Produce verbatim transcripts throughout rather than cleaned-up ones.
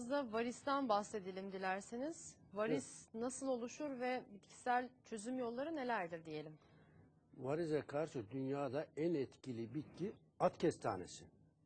biraz da varisten bahsedelim dilerseniz. Varis evet. nasıl oluşur ve bitkisel çözüm yolları nelerdir diyelim? Varize karşı dünyada en etkili bitki at kestanesi.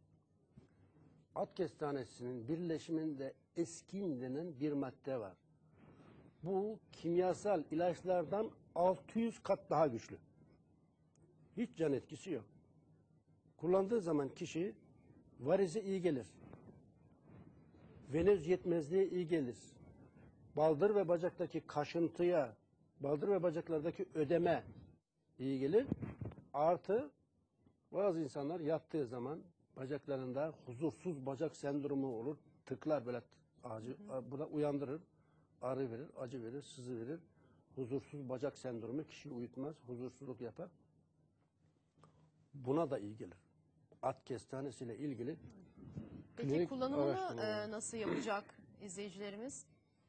At kestanesinin birleşiminde eskin denen bir madde var. Bu kimyasal ilaçlardan altı yüz kat daha güçlü. Hiç can etkisi yok. Kullandığı zaman kişi varize iyi gelir. Venöz yetmezliğe iyi gelir. Baldır ve bacaktaki kaşıntıya, baldır ve bacaklardaki ödeme iyi gelir. Artı bazı insanlar yattığı zaman bacaklarında huzursuz bacak sendromu olur. Tıklar böyle acı, burada uyandırır, ağrı verir, acı verir, sızı verir. Huzursuz bacak sendromu kişiyi uyutmaz, huzursuzluk yapar. Buna da iyi gelir. At kestanesiyle ilgili. Peki kullanımını e, nasıl yapacak izleyicilerimiz?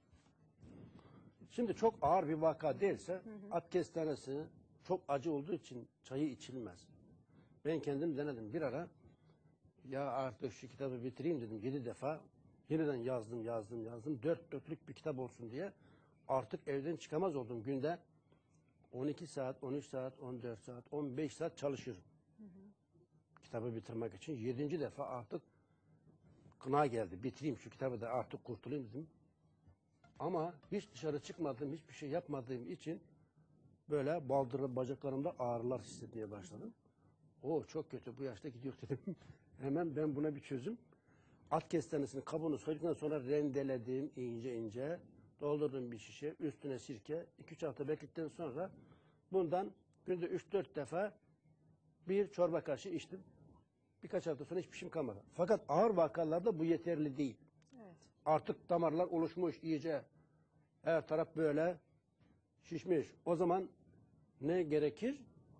Şimdi çok ağır bir vaka değilse, hı hı. at kestanesi çok acı olduğu için çayı içilmez. Ben kendim denedim bir ara. Ya artık şu kitabı bitireyim dedim yedi defa. Yeniden yazdım, yazdım, yazdım. Dört dörtlük bir kitap olsun diye. Artık evden çıkamaz oldum. Günde on iki saat, on üç saat, on dört saat, on beş saat çalışıyorum. Hı hı. Kitabı bitirmek için. Yedinci defa artık kına geldi. Bitireyim şu kitabı da artık kurtulayım dedim. Ama hiç dışarı çıkmadığım, hiçbir şey yapmadığım için böyle baldırı bacaklarımda ağrılar hissetmeye başladım. O çok kötü, bu yaşta gidiyor dedim. Hemen ben buna bir çözüm. At kestanesinin kabuğunu soyduktan sonra rendeledim ince ince. Doldurdum bir şişe, üstüne sirke. iki üç hafta bekledikten sonra bundan günde üç dört defa bir çorba kaşığı içtim. Birkaç hafta sonra hiçbir şeyim kalmadı. Fakat ağır vakalarda bu yeterli değil. Evet. Artık damarlar oluşmuş iyice. Her taraf böyle şişmiş. O zaman ne gerekir?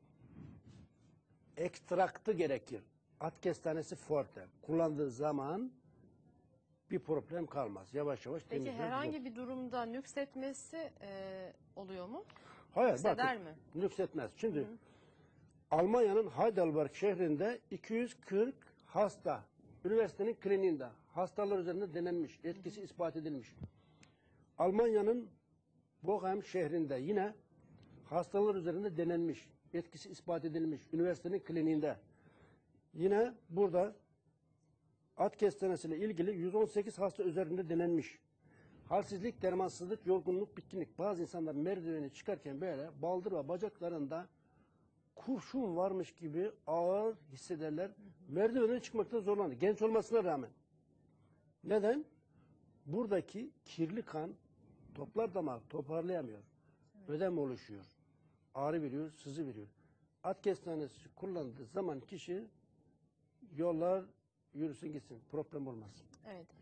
Ekstraktı gerekir. At kestanesi forte. Kullandığı zaman bir problem kalmaz. Yavaş yavaş Peki temizler. herhangi bu. bir durumda nüksetmesi e, oluyor mu? Hayır, Nükseder bakın, mi? Nüksetmez. Şimdi Hı hı. Almanya'nın Heidelberg şehrinde iki yüz kırk hasta üniversitenin kliniğinde hastalar üzerinde denenmiş, etkisi hı hı. ispat edilmiş. Almanya'nın Bochum şehrinde yine hastalar üzerinde denenmiş, etkisi ispat edilmiş üniversitenin kliniğinde. Yine burada at kestanesiyle ilgili yüz on sekiz hasta üzerinde denenmiş. Halsizlik, dermansızlık, yorgunluk, bitkinlik. Bazı insanlar merdiveni çıkarken böyle baldır ve bacaklarında kurşun varmış gibi ağır hissederler. Merdivene çıkmakta zorlanır. Genç olmasına rağmen. Neden? Buradaki kirli kan toplar damar toparlayamıyor. Evet. Ödem oluşuyor. Ağrı veriyor, sızı veriyor. At kestanesi kullandığı zaman kişi yollar yürüsün gitsin. Problem olmaz. Evet.